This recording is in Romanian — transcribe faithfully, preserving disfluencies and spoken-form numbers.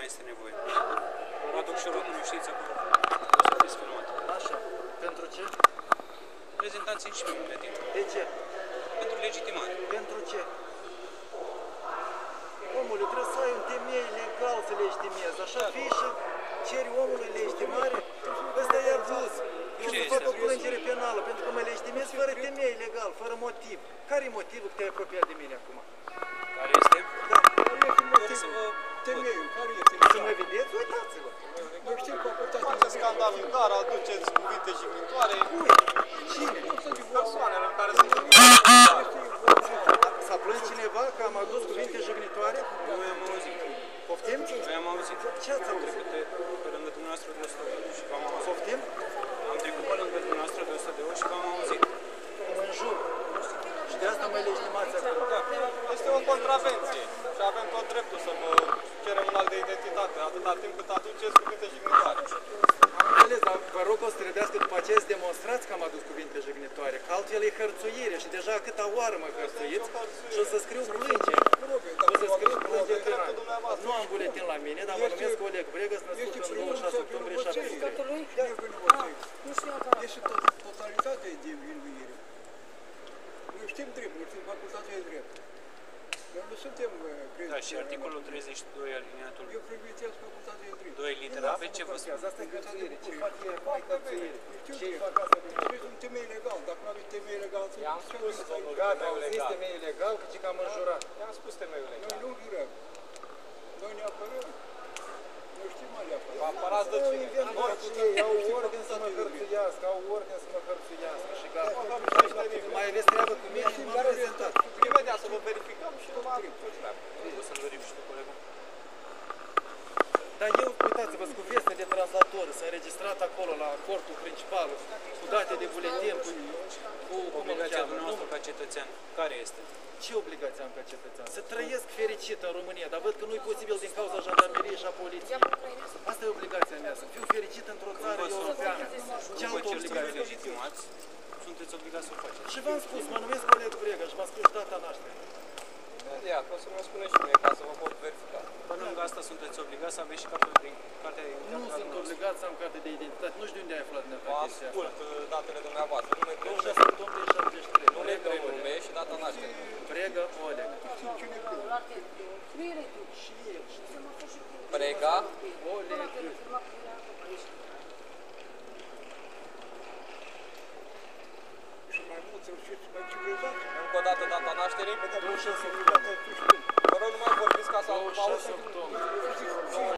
mai este nevoie. Vă aduc și rog, nu știți acolo. O să fiți filmat. Așa. Pentru ce? Prezentați și mine timp. De ce? Pentru legitimare. Pentru ce? Omule, trebuie să ai un temei legal să legitimezi. Așa fii și ceri omului legitimare? Ăsta e abuz. Eu să fac o plângere penală pentru că mă legitimez fără temei legal, fără motiv. Care e motivul că te-ai apropiat de mine acum? Care este? Da. Vreau să vă Temeiul, care este? Să mă vedeți? Uitați-vă. Noi știm că a purtat Face scandal în gar, aduceți cuvinte jignitoare. Cui? Cine? Persoanele în care sunt S-a plâns cineva că am adus cuvinte jignitoare? Noi am auzit. Poftim? Noi am auzit. Ce ați Am auzit? trecut de, pe lângă dumneavoastră de o sută de ori și v-am auzit. Poftim? Am trecut pe lângă dumneavoastră de o sută de ori și v-am auzit. Mă înjur. Și de asta mă legitimați acum. Da. Este o contravenție și avem tot dreptul să vă cerem un alt de identitate, atâta timp cât aduceți cuvinte jignitoare. Am înțeles, dar vă rog o să trebuiască după aceea să demonstrați că am adus cuvinte jignitoare, că altfel e hărțuire și deja câta oară mă hărțuiți și o să scriu plângeri. O să scriu plângeri penale. Nu am buletin la mine, dar mă numesc Oleg Bregă, sunt născut în douăzeci și șase octombrie șaptezeci și trei. Este totalitatea de vinuire. Noi știm drept, noi știm facultatea de drept. Noi nu suntem crezi. Da, și articolul treizeci și doi alineatul Eu pregătesc facultatea de drept. doi litera B, ce vă spune? Asta e hărțuire. Ce fac ei acum e hărțuire. Știu Ce-i drept. fac asta de Aveți un temei legal. Dacă nu aveți temei legal, să I-am spus, domnul, Gata, temeiul auziți legal. temeiul legal, că ce că am înjurat. I-am spus temeiul Noi legal. nu jurăm. Noi ne apărăm. Noi știm mai Vă apărăm. apărați de Eu cine? inventați ei, au ordine să mă hărțuiască, au ordine să mă hărțuiască și gata. Mai aveți treabă cu mine, m-am prezentat. Imediat să vă verificăm și nu m-am făcut treabă. O să-l verifici tu, colegul. Dar eu, uitați-vă, cu vestă de translator, s-a înregistrat acolo la cortul principal, cu date de buletin, cu, cu cum îl Obligația cheamă, dumneavoastră nu? ca cetățean, care este? Ce obligație am ca cetățean? Să trăiesc fericit în România, dar văd că nu e posibil din cauza jandarmeriei și a poliției. Asta e obligația mea, să fiu fericit într-o țară Vă sunt- europeană. Ce După altă ce sunteți obligație? legitimați, sunteți obligați să o faceți. Și v-am spus, mă numesc Oleg Bregă și m-a scris data nașterii. Imediat, o să mă spune și mie ca să vă pot verifica. Pe lângă asta sunteți obligați să aveți și cartea de cartea de Nu identitate. sunt obligat să am carte de identitate, nu știu unde ai aflat Vă dumneavoastră chestia asta. ascult uh, datele dumneavoastră, nume, douăzeci și prenume, șase octombrie șaptezeci și trei. nume, Bregă Oleg. prenume și data nașterii. Bregă Oleg. Brega, Oleg. Și mai mult să știți mai ce vrezați. încă o dată data nașterii. douăzeci și șase octombrie. Vă rog, nu mai vorbiți ca să douăzeci și șase auzim. octombrie.